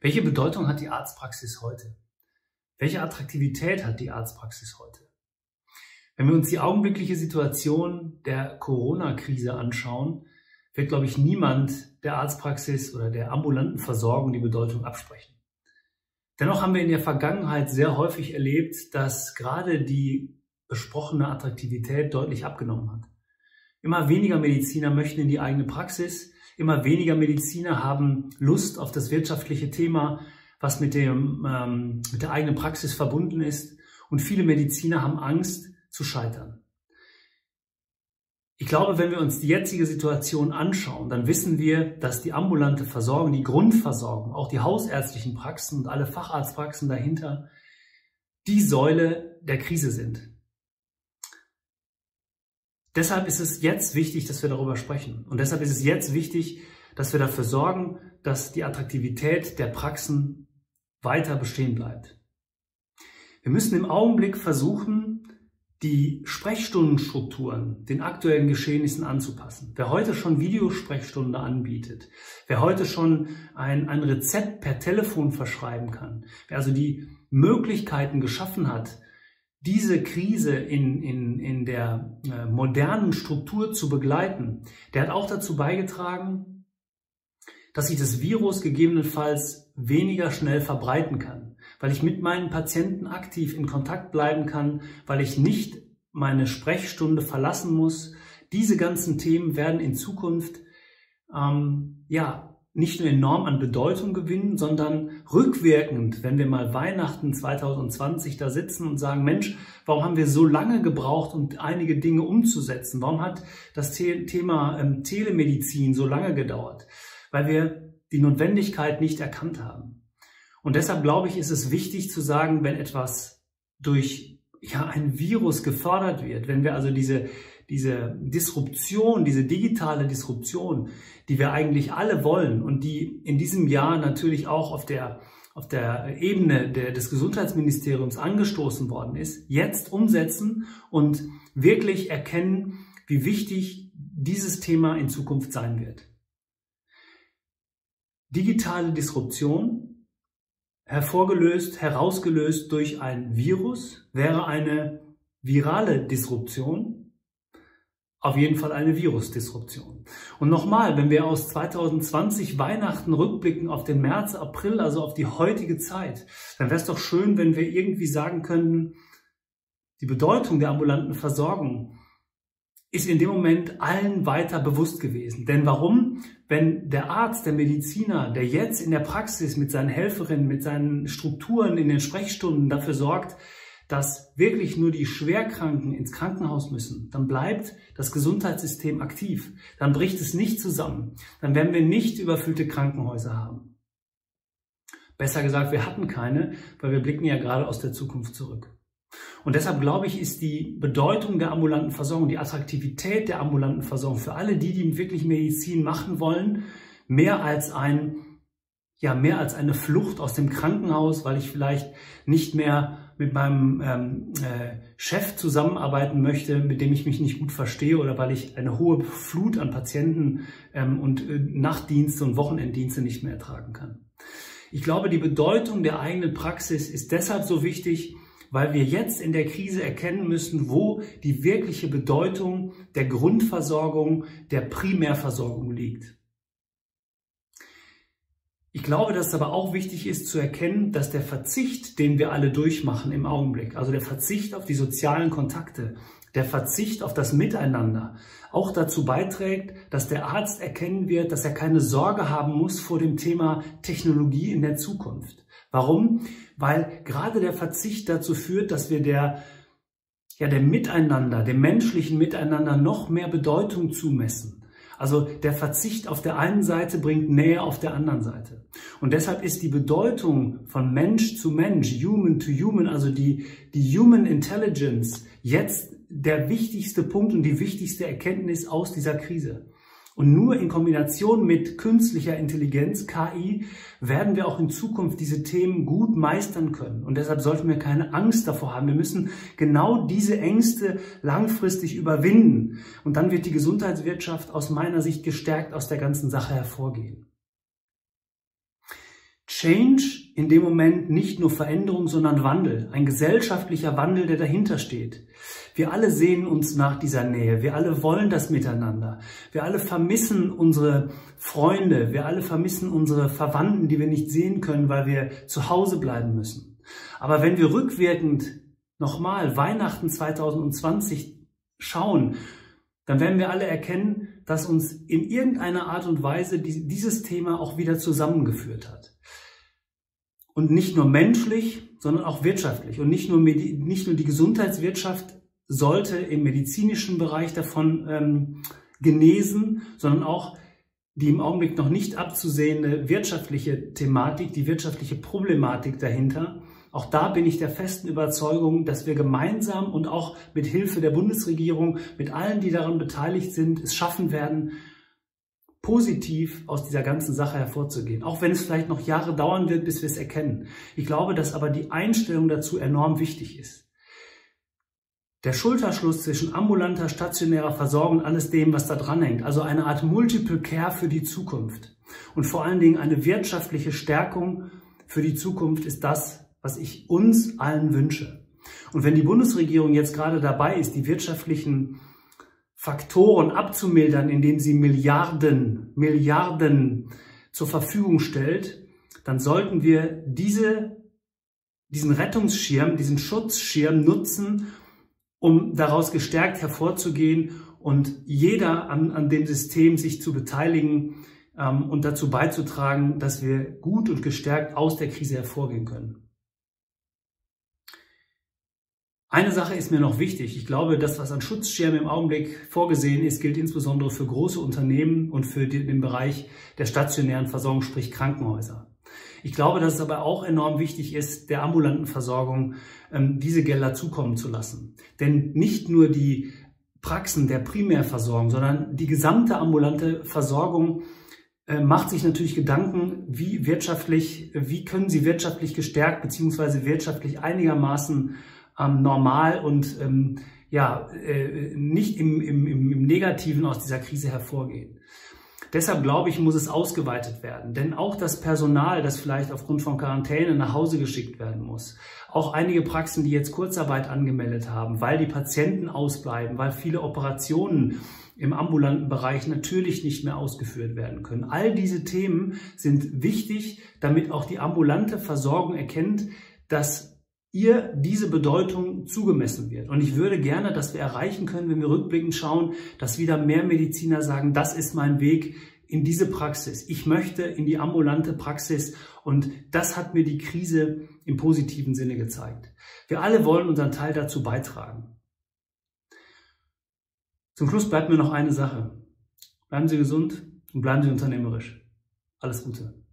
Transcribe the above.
Welche Bedeutung hat die Arztpraxis heute? Welche Attraktivität hat die Arztpraxis heute? Wenn wir uns die augenblickliche Situation der Corona-Krise anschauen, wird, glaube ich, niemand der Arztpraxis oder der ambulanten Versorgung die Bedeutung absprechen. Dennoch haben wir in der Vergangenheit sehr häufig erlebt, dass gerade die besprochene Attraktivität deutlich abgenommen hat. Immer weniger Mediziner möchten in die eigene Praxis, immer weniger Mediziner haben Lust auf das wirtschaftliche Thema, was mit der eigenen Praxis verbunden ist, und viele Mediziner haben Angst zu scheitern. Ich glaube, wenn wir uns die jetzige Situation anschauen, dann wissen wir, dass die ambulante Versorgung, die Grundversorgung, auch die hausärztlichen Praxen und alle Facharztpraxen dahinter, die Säule der Krise sind. Deshalb ist es jetzt wichtig, dass wir darüber sprechen. Und deshalb ist es jetzt wichtig, dass wir dafür sorgen, dass die Attraktivität der Praxen weiter bestehen bleibt. Wir müssen im Augenblick versuchen, die Sprechstundenstrukturen den aktuellen Geschehnissen anzupassen. Wer heute schon Videosprechstunde anbietet, wer heute schon ein Rezept per Telefon verschreiben kann, wer also die Möglichkeiten geschaffen hat, diese Krise in der modernen Struktur zu begleiten, der hat auch dazu beigetragen, dass sich das Virus gegebenenfalls weniger schnell verbreiten kann, weil ich mit meinen Patienten aktiv in Kontakt bleiben kann, weil ich nicht meine Sprechstunde verlassen muss. Diese ganzen Themen werden in Zukunft nicht nur enorm an Bedeutung gewinnen, sondern rückwirkend, wenn wir mal Weihnachten 2020 da sitzen und sagen, Mensch, warum haben wir so lange gebraucht, um einige Dinge umzusetzen? Warum hat das Thema Telemedizin so lange gedauert? Weil wir die Notwendigkeit nicht erkannt haben. Und deshalb glaube ich, ist es wichtig zu sagen, wenn etwas durch ein Virus gefördert wird, wenn wir also diese Disruption, diese digitale Disruption, die wir eigentlich alle wollen und die in diesem Jahr natürlich auch auf der Ebene des Gesundheitsministeriums angestoßen worden ist, jetzt umsetzen und wirklich erkennen, wie wichtig dieses Thema in Zukunft sein wird. Digitale Disruption, herausgelöst durch ein Virus, wäre eine virale Disruption, auf jeden Fall eine Virusdisruption. Und nochmal, wenn wir aus 2020 Weihnachten rückblicken auf den März, April, also auf die heutige Zeit, dann wäre es doch schön, wenn wir irgendwie sagen könnten, die Bedeutung der ambulanten Versorgung ist in dem Moment allen weiter bewusst gewesen. Denn warum? Wenn der Arzt, der Mediziner, der jetzt in der Praxis mit seinen Helferinnen, mit seinen Strukturen in den Sprechstunden dafür sorgt, dass wirklich nur die Schwerkranken ins Krankenhaus müssen, dann bleibt das Gesundheitssystem aktiv. Dann bricht es nicht zusammen. Dann werden wir nicht überfüllte Krankenhäuser haben. Besser gesagt, wir hatten keine, weil wir blicken ja gerade aus der Zukunft zurück. Und deshalb glaube ich, ist die Bedeutung der ambulanten Versorgung, die Attraktivität der ambulanten Versorgung für alle die wirklich Medizin machen wollen, mehr als eine Flucht aus dem Krankenhaus, weil ich vielleicht nicht mehr mit meinem Chef zusammenarbeiten möchte, mit dem ich mich nicht gut verstehe, oder weil ich eine hohe Flut an Patienten und Nachtdienste und Wochenenddienste nicht mehr ertragen kann. Ich glaube, die Bedeutung der eigenen Praxis ist deshalb so wichtig, weil wir jetzt in der Krise erkennen müssen, wo die wirkliche Bedeutung der Grundversorgung, der Primärversorgung liegt. Ich glaube, dass es aber auch wichtig ist zu erkennen, dass der Verzicht, den wir alle durchmachen im Augenblick, also der Verzicht auf die sozialen Kontakte, der Verzicht auf das Miteinander, auch dazu beiträgt, dass der Arzt erkennen wird, dass er keine Sorge haben muss vor dem Thema Technologie in der Zukunft. Warum? Weil gerade der Verzicht dazu führt, dass wir dem Miteinander, dem menschlichen Miteinander noch mehr Bedeutung zumessen. Also der Verzicht auf der einen Seite bringt Nähe auf der anderen Seite. Und deshalb ist die Bedeutung von Mensch zu Mensch, Human to Human, also die Human Intelligence, jetzt der wichtigste Punkt und die wichtigste Erkenntnis aus dieser Krise. Und nur in Kombination mit künstlicher Intelligenz, KI, werden wir auch in Zukunft diese Themen gut meistern können. Und deshalb sollten wir keine Angst davor haben. Wir müssen genau diese Ängste langfristig überwinden. Und dann wird die Gesundheitswirtschaft aus meiner Sicht gestärkt aus der ganzen Sache hervorgehen. Change in dem Moment nicht nur Veränderung, sondern Wandel, ein gesellschaftlicher Wandel, der dahinter steht. Wir alle sehnen uns nach dieser Nähe, wir alle wollen das Miteinander, wir alle vermissen unsere Freunde, wir alle vermissen unsere Verwandten, die wir nicht sehen können, weil wir zu Hause bleiben müssen. Aber wenn wir rückwirkend nochmal Weihnachten 2020 schauen, dann werden wir alle erkennen, dass uns in irgendeiner Art und Weise dieses Thema auch wieder zusammengeführt hat. Und nicht nur menschlich, sondern auch wirtschaftlich. Und nicht nur die Gesundheitswirtschaft sollte im medizinischen Bereich davon genesen, sondern auch die im Augenblick noch nicht abzusehende wirtschaftliche Thematik, die wirtschaftliche Problematik dahinter. Auch da bin ich der festen Überzeugung, dass wir gemeinsam und auch mit Hilfe der Bundesregierung, mit allen, die daran beteiligt sind, es schaffen werden, positiv aus dieser ganzen Sache hervorzugehen. Auch wenn es vielleicht noch Jahre dauern wird, bis wir es erkennen. Ich glaube, dass aber die Einstellung dazu enorm wichtig ist. Der Schulterschluss zwischen ambulanter, stationärer Versorgung und alles dem, was da dran hängt. Also eine Art Multiple Care für die Zukunft. Und vor allen Dingen eine wirtschaftliche Stärkung für die Zukunft ist das, was ich uns allen wünsche. Und wenn die Bundesregierung jetzt gerade dabei ist, die wirtschaftlichen Faktoren abzumildern, indem sie Milliarden zur Verfügung stellt, dann sollten wir diesen Rettungsschirm, diesen Schutzschirm nutzen, um daraus gestärkt hervorzugehen und jeder an dem System sich zu beteiligen und dazu beizutragen, dass wir gut und gestärkt aus der Krise hervorgehen können. Eine Sache ist mir noch wichtig. Ich glaube, das, was an Schutzschirmen im Augenblick vorgesehen ist, gilt insbesondere für große Unternehmen und für den Bereich der stationären Versorgung, sprich Krankenhäuser. Ich glaube, dass es aber auch enorm wichtig ist, der ambulanten Versorgung diese Gelder zukommen zu lassen. Denn nicht nur die Praxen der Primärversorgung, sondern die gesamte ambulante Versorgung macht sich natürlich Gedanken, wie können sie wirtschaftlich gestärkt bzw. wirtschaftlich einigermaßen normal und nicht im Negativen aus dieser Krise hervorgehen. Deshalb glaube ich, muss es ausgeweitet werden. Denn auch das Personal, das vielleicht aufgrund von Quarantäne nach Hause geschickt werden muss, auch einige Praxen, die jetzt Kurzarbeit angemeldet haben, weil die Patienten ausbleiben, weil viele Operationen im ambulanten Bereich natürlich nicht mehr ausgeführt werden können. All diese Themen sind wichtig, damit auch die ambulante Versorgung erkennt, dass ihr diese Bedeutung zugemessen wird. Und ich würde gerne, dass wir erreichen können, wenn wir rückblickend schauen, dass wieder mehr Mediziner sagen, das ist mein Weg in diese Praxis. Ich möchte in die ambulante Praxis und das hat mir die Krise im positiven Sinne gezeigt. Wir alle wollen unseren Teil dazu beitragen. Zum Schluss bleibt mir noch eine Sache. Bleiben Sie gesund und bleiben Sie unternehmerisch. Alles Gute.